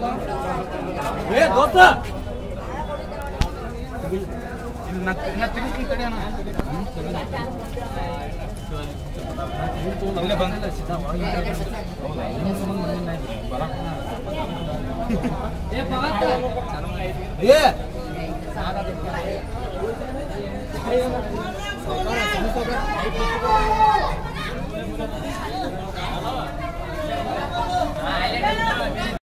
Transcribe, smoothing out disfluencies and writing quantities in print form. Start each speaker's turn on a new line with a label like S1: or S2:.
S1: ಏ ದೋಸ್ತ ನಾ ತಿರುಗಿ ಕಡೆ ಅಣ್ಣ ಅಲ್ಲೇ ಬಂದಿಲ್ಲ ಸಿದ್ಧ ಏ